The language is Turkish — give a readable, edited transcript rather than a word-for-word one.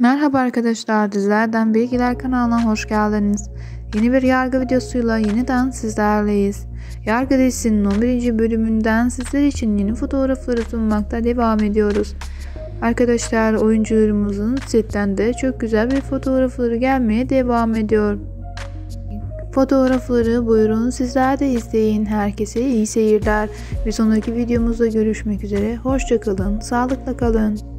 Merhaba arkadaşlar, Dizilerden Bilgiler kanalına hoş geldiniz. Yeni bir yargı videosuyla yeniden sizlerleyiz. Yargı dizisinin 11. bölümünden sizler için yeni fotoğrafları sunmakta devam ediyoruz. Arkadaşlar, oyuncularımızın setten de çok güzel bir fotoğrafları gelmeye devam ediyor. Fotoğrafları buyurun sizler de izleyin. Herkese iyi seyirler. Bir sonraki videomuzda görüşmek üzere. Hoşça kalın, sağlıkla kalın.